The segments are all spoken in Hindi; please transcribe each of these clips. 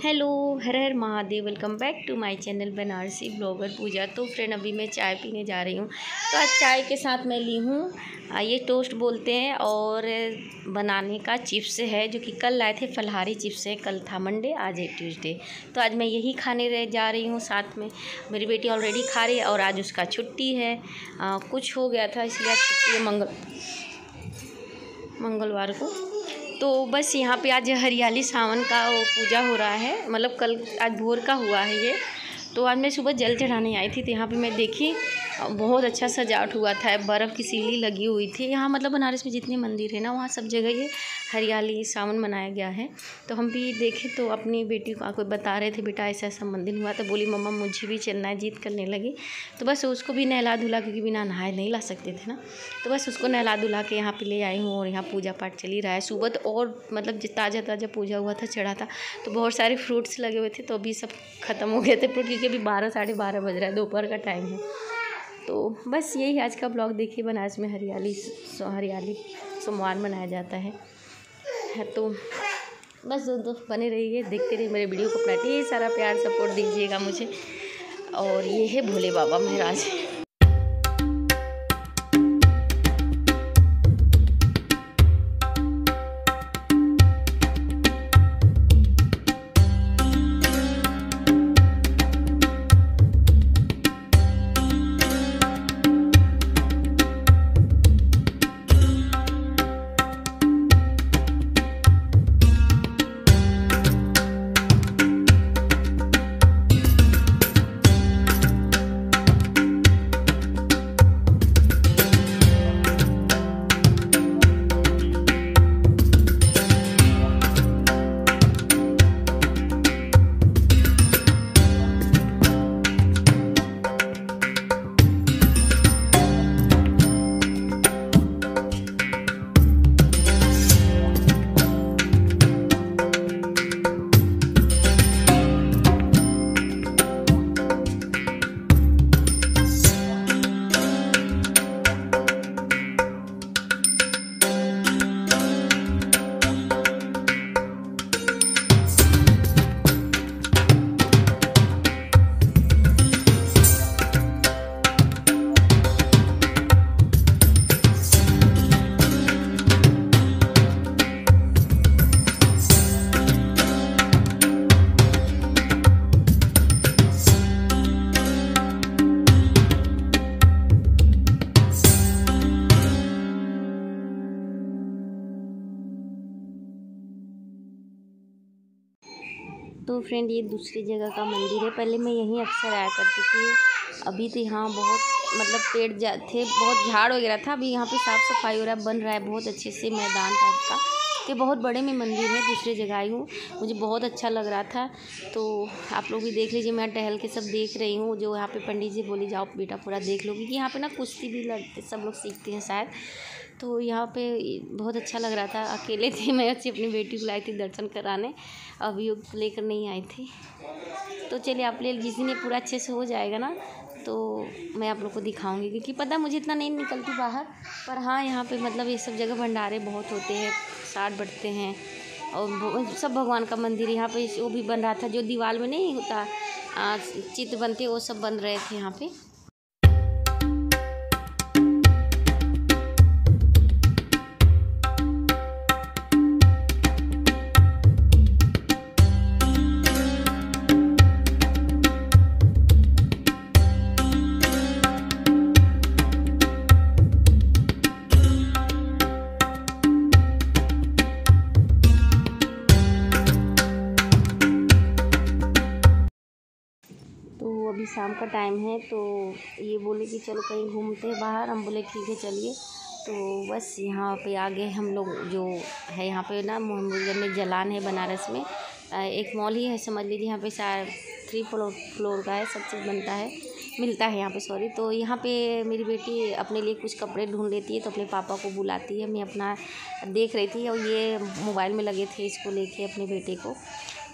Hello, Har Har Mahadev. Welcome back to my channel Banarasi blogger Pooja. तो फ्रेंड, अभी मैं चाय पीने जा रही हूँ। तो आज चाय के साथ मैं ली हूँ ये टोस्ट बोलते हैं और बनाने का चिप्स है, जो कि कल लाए थे। फलहारी चिप्स है। कल था मंडे, आज है ट्यूसडे। तो आज मैं यही खाने रह जा रही हूँ। साथ में मेरी बेटी ऑलरेडी खा रही है और आज उसका छुट्टी है। कुछ हो गया था इसलिए छुट्टी है मंगलवार को। तो बस यहाँ पे आज हरियाली सावन का वो पूजा हो रहा है, मतलब कल आज भोर का हुआ है ये। तो आज मैं सुबह जल चढ़ाने आई थी, तो यहाँ पे मैं देखी बहुत अच्छा सजावट हुआ था। बर्फ़ की सीढ़ी लगी हुई थी यहाँ, मतलब बनारस में जितने मंदिर है ना, वहाँ सब जगह ये हरियाली सावन मनाया गया है। तो हम भी देखे तो अपनी बेटी को कोई बता रहे थे, बेटा ऐसा ऐसा मंदिर हुआ। तो बोली मम्मा मुझे भी चलना है, जिद करने लगी। तो बस उसको भी नहला धुला, क्योंकि बिना नहाए नहीं ला सकते थे ना। तो बस उसको नहला धुला के यहाँ पे ले आई हूँ और यहाँ पूजा पाठ चल ही रहा है। सुबह तो और मतलब ताज़ा ताज़ा पूजा हुआ था, चढ़ा था। तो बहुत सारे फ्रूट्स लगे हुए थे, तो अभी सब ख़त्म हो गए थे फ्रूट, क्योंकि अभी 12 साढ़े 12 बज रहा है, दोपहर का टाइम है। तो बस यही आज का ब्लॉग। देखिए बनारस में हरियाली सोमवार मनाया जाता है। तो बस दोस्तों बने रहिए, देखते रहिए मेरे वीडियो को। अपना ढेर सारा प्यार सपोर्ट दीजिएगा मुझे। और ये है भोले बाबा महाराज। तो फ्रेंड, ये दूसरी जगह का मंदिर है। पहले मैं यहीं अक्सर आया करती थी। अभी तो यहाँ बहुत मतलब पेड़ थे, बहुत झाड़ वगैरह था। अभी यहाँ पे साफ़ सफाई हो रहा है, बन रहा है बहुत अच्छे से मैदान टाइप का। कि बहुत बड़े में मंदिर है। दूसरी जगह आई हूँ, मुझे बहुत अच्छा लग रहा था। तो आप लोग भी देख लीजिए, मैं टहल के सब देख रही हूँ। जो यहाँ पे पंडित जी बोली जाओ बेटा पूरा देख लो, क्योंकि यहाँ पे ना कुश्ती भी लड़ते, सब लोग सीखते हैं शायद। तो यहाँ पे बहुत अच्छा लग रहा था। अकेले थे, मैं अच्छी अपनी बेटी को लाई थी दर्शन कराने, अभी लेकर नहीं आई थी। तो चलिए आप ले, जिस दिन ये पूरा अच्छे से हो जाएगा ना, तो मैं आप लोग को दिखाऊंगी। क्योंकि पता मुझे इतना नहीं निकलती बाहर, पर हाँ यहाँ पे मतलब ये सब जगह भंडारे बहुत होते हैं, साथ बढ़ते हैं। और सब भगवान का मंदिर यहाँ पे वो भी बन रहा था, जो दीवार में नहीं होता चित्र बनते, वो सब बन रहे थे यहाँ पे। अभी शाम का टाइम है, तो ये बोले कि चलो कहीं घूमते हैं बाहर। हम बोले ठीक है चलिए। तो बस यहाँ पे आगे हम लोग जो है, यहाँ पे ना मोहम्मदगंज में जलान है बनारस में, एक मॉल ही है समझ लीजिए। यहाँ पे शायद 3 फ्लोर का है, सब चीज़ बनता है, मिलता है यहाँ पे, सॉरी। तो यहाँ पे मेरी बेटी अपने लिए कुछ कपड़े ढूंढ लेती है, तो अपने पापा को बुलाती है। मैं अपना देख रही थी और ये मोबाइल में लगे थे, इसको लेके अपने बेटे को।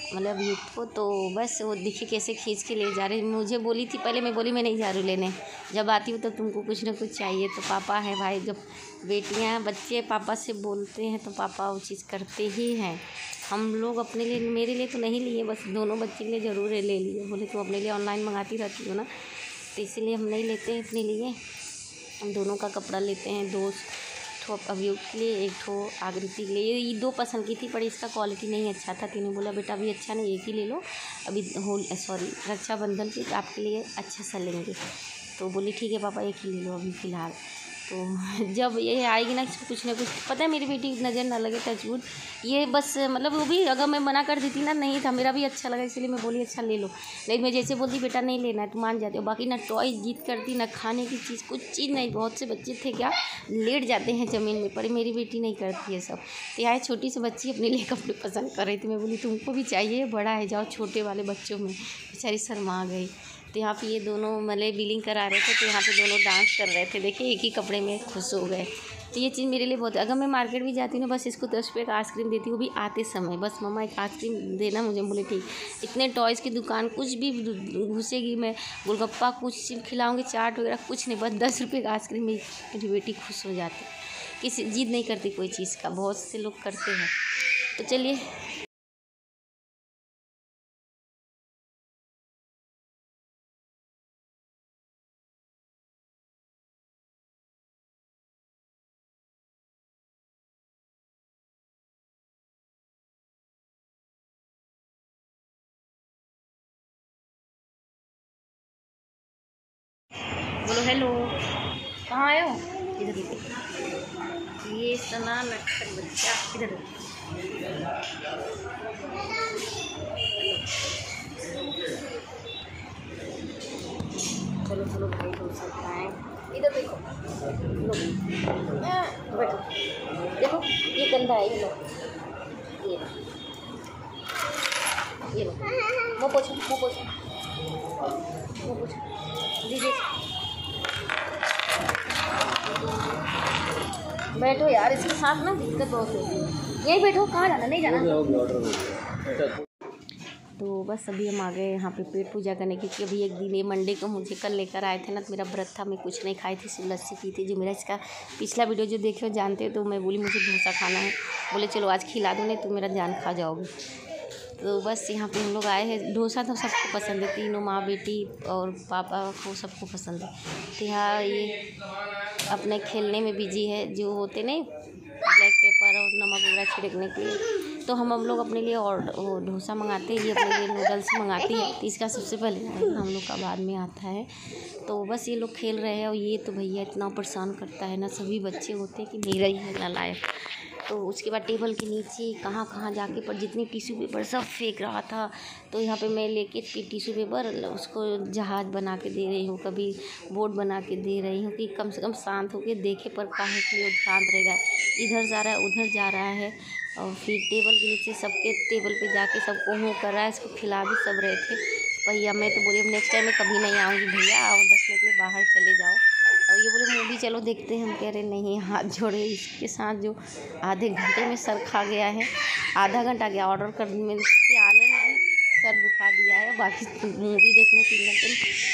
मतलब ये तो बस वो देखिए कैसे खींच के ले जा रहे। मुझे बोली थी पहले, मैं बोली मैं नहीं झाड़ू लेने, जब आती हूँ तो तुमको कुछ ना कुछ चाहिए। तो पापा है भाई, जब बेटियाँ बच्चे पापा से बोलते हैं तो पापा वो चीज़ करते ही हैं। हम लोग अपने लिए, मेरे लिए तो नहीं लिए, बस दोनों बच्चे के लिए ज़रूर ले लिए। बोले तुम अपने लिए ऑनलाइन मंगाती रहती हो ना, तो इसीलिए हम नहीं लेते हैं अपने लिए। हम दोनों का कपड़ा लेते हैं, 2 ठो अभियोग के लिए, 1 ठो आकृति के लिए। ये 2 पसंद की थी पर इसका क्वालिटी नहीं अच्छा था। तीनों बोला बेटा अभी अच्छा नहीं, एक ही ले लो, अभी रक्षाबंधन पे आपके लिए अच्छा सा लेंगे। तो बोली ठीक है पापा एक ही ले लो अभी फ़िलहाल। तो जब ये आएगी ना कुछ ना कुछ, पता है मेरी बेटी नज़र ना लगे टचवुड, ये बस मतलब वो भी अगर मैं मना कर देती ना, नहीं था मेरा भी अच्छा लगा इसलिए मैं बोली अच्छा ले लो। नहीं मैं जैसे बोलती बेटा नहीं लेना है तो मान जाते हो। बाकी ना टॉय जिद करती, ना खाने की चीज़, कुछ चीज़ नहीं। बहुत से बच्चे थे क्या लेट जाते हैं ज़मीन में, पर मेरी बेटी नहीं करती है सब। तो यहाँ छोटी सी बच्ची अपने लिए कपड़े पसंद कर रही थी, मैं बोली तुमको भी चाहिए, बड़ा है जाओ छोटे वाले बच्चों में। बेचारी शर्मा गई। तो यहाँ पे ये दोनों मतलब बिलिंग करा रहे थे, तो यहाँ पे दोनों डांस कर रहे थे। देखिए एक ही कपड़े में खुश हो गए। तो ये चीज़ मेरे लिए बहुत, अगर मैं मार्केट भी जाती हूँ ना, बस इसको 10 रुपये का आइसक्रीम देती हूँ, भी आते समय बस मम्मा एक आइसक्रीम देना मुझे। बोले ठीक। इतने टॉयज़ की दुकान कुछ भी घुसेगी, मैं गोलगप्पा कुछ खिलाऊँगी, चाट वगैरह कुछ नहीं, बस 10 रुपये का आइसक्रीम में मेरी बेटी खुश हो जाती। किसी जिद नहीं करती कोई चीज़ का, बहुत से लोग करते हैं। तो चलिए बोलो हेलो, कहाँ आए हो? इधर देखो, ये सना नटखट बच्चा, इधर चलो चलो भाई हो सकता है। इधर देखो, बैठो, देखो ये गंदा है, ये लो, ये लो, वो पोछो, वो पोछो, वो पोछो दीजिए। बैठो यार, इसके साथ ना दिक्कत बहुत होती है। यही बैठो, कहाँ जाना, नहीं जाना। तो बस अभी हम आ गए यहाँ पे पेट पूजा करने, क्योंकि अभी एक दिन ये मंडे को मुझे कल लेकर आए थे ना, तो मेरा व्रत था, मैं कुछ नहीं खाई थी, सिर्फ लस्सी पी थी। जो मेरा इसका पिछला वीडियो जो देखे हो जानते हो, तो मैं बोली मुझे डोसा खाना है, बोले चलो आज खिला दो, नहीं तो मेरा जान खा जाओगे। तो बस यहाँ पे हम लोग आए हैं। डोसा तो सबको पसंद है, तीनों माँ बेटी और पापा को सबको पसंद है। तो यहाँ ये अपने खेलने में बिजी है, जो होते नहीं ब्लैक पेपर और नमक वगैरह छिड़कने के लिए। तो हम लोग अपने लिए और वो डोसा मंगाते हैं, ये अपने लिए नूडल्स मंगाती है। तो इसका सबसे पहले हम लोग का बाद में आता है। तो बस ये लोग खेल रहे हैं, और ये तो भैया इतना परेशान करता है ना, सभी बच्चे होते हैं कि मेरा ही है नालायक। तो उसके बाद टेबल के नीचे कहाँ कहाँ जाके पर जितने टिश्यू पेपर सब फेंक रहा था। तो यहाँ पे मैं लेके टिश्यू पेपर उसको जहाज़ बना के दे रही हूँ, कभी बोर्ड बना के दे रही हूँ, कि कम से कम शांत होके देखे, पर काहे कि वो शांत रहेगा, इधर जा रहा है उधर जा रहा है। और फिर टेबल के नीचे सबके टेबल पे जाके सबको मुँह कर रहा है। इसको खिला भी सब रहे थे भैया। मैं तो बोली अब नेक्स्ट टाइम मैं कभी नहीं आऊँगी भैया, आओ 10 मिनट में बाहर चले जाओ। और ये बोले मूवी चलो देखते हैं। हम कह रहे नहीं, हाथ जोड़े। इसके साथ जो आधे घंटे में सर खा गया है, आधा घंटा गया ऑर्डर करने में, इसके आने में भी सर दुखा दिया है, बाकी मूवी देखने 3 घंटे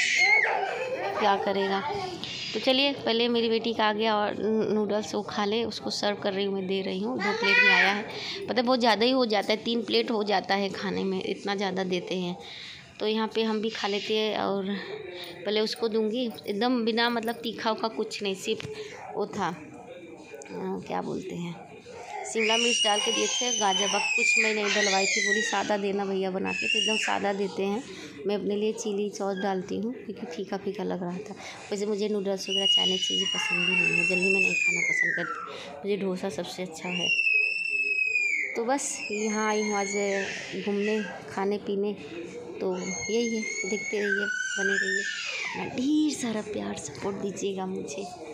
में क्या करेगा। तो चलिए पहले मेरी बेटी का आ गया और नूडल्स वो खा ले, उसको सर्व कर रही हूँ, मैं दे रही हूँ। 2 प्लेट में आया है, पता है बहुत ज़्यादा ही हो जाता है, 3 प्लेट हो जाता है खाने में, इतना ज़्यादा देते हैं। तो यहाँ पे हम भी खा लेते हैं। और पहले उसको दूंगी एकदम बिना मतलब तीखा उखा कुछ नहीं, सिर्फ वो था क्या बोलते हैं, शिमला मिर्च डाल के दिए थे, गाजर बाकी कुछ मैं नहीं डलवाई थी। बोली सादा देना भैया बना के, तो एकदम सादा देते हैं। मैं अपने लिए चिली सॉस डालती हूँ, क्योंकि फीका फीका लग रहा था। वैसे मुझे नूडल्स वगैरह चाइनीज चीज़ें पसंद ही नहीं है, जल्दी में नहीं खाना पसंद करती, मुझे डोसा सबसे अच्छा है। तो बस यहाँ आई हूँ आज घूमने, खाने पीने। तो यही है, देखते रहिए, बने रहिए, अपना ढेर सारा प्यार सपोर्ट दीजिएगा मुझे।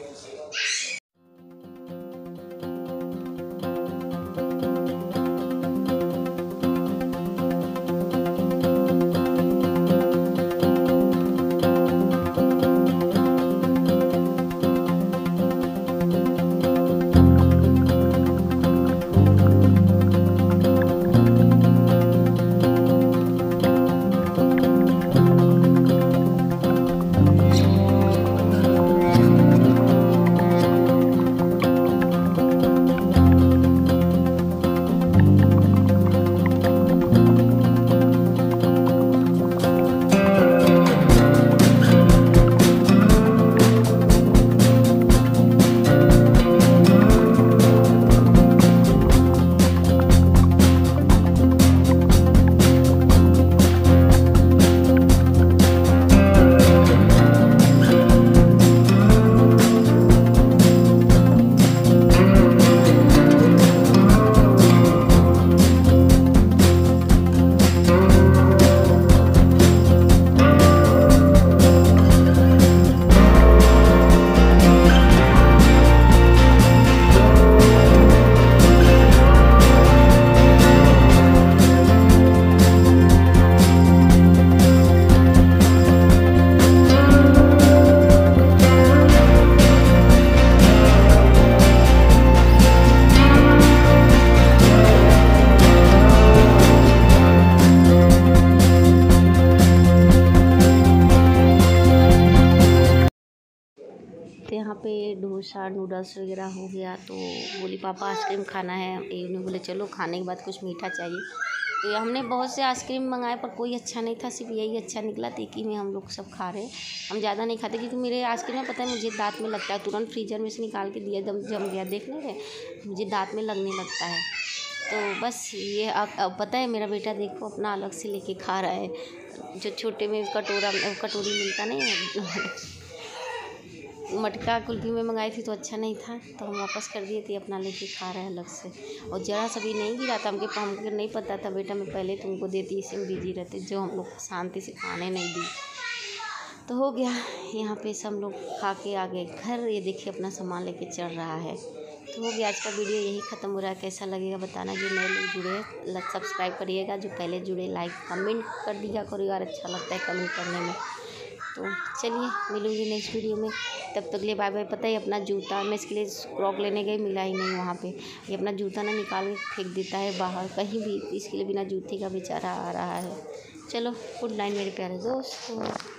पे डोसा नूडल्स वगैरह हो गया, तो बोली पापा आइसक्रीम खाना है। इन्होंने बोले चलो, खाने के बाद कुछ मीठा चाहिए। तो हमने बहुत से आइसक्रीम मंगाए पर कोई अच्छा नहीं था, सिर्फ यही अच्छा निकला। तो एक ही में हम लोग सब खा रहे हैं। हम ज़्यादा नहीं खाते क्योंकि मेरे आइसक्रीम में पता है मुझे दाँत में लगता है। तुरंत फ्रीजर में से निकाल के दिया, एकदम जम गया, देख नहीं रहे, मुझे दाँत में लगने लगता है। तो बस ये अब पता है मेरा बेटा देखो अपना अलग से लेके खा रहा है। जो छोटे में कटोरी मिलता नहीं है, मटका कुल्फ़ी में मंगाई थी तो अच्छा नहीं था, तो हम वापस कर दिए थे। अपना लेके खा रहे हैं अलग से, और ज़रा सा भी नहीं गिरा था। हमको नहीं पता था बेटा, मैं पहले तुमको देती, इसी में बिजी रहते, जो हम लोग शांति से खाने नहीं दी। तो हो गया, यहाँ पे सब लोग खा के आ गए घर। ये देखिए अपना सामान लेके चल रहा है। तो हो गया, आज का वीडियो यही ख़त्म हो रहा है। कैसा लगेगा बताना। जो नए लोग जुड़े हैं सब्सक्राइब करिएगा, जो पहले जुड़े लाइक कमेंट कर दिया करो यार, अच्छा लगता है कमेंट करने में। तो चलिए, मिलूँगी नेक्स्ट वीडियो में, तब तक लिए बाय बाय। पता है अपना जूता, मैं इसके लिए क्रॉक लेने गई, मिला ही नहीं वहाँ पे। ये अपना जूता ना निकाल के फेंक देता है बाहर कहीं भी, इसके लिए बिना जूते का बेचारा आ रहा है। चलो, गुड नाइट मेरे प्यारे दोस्तों।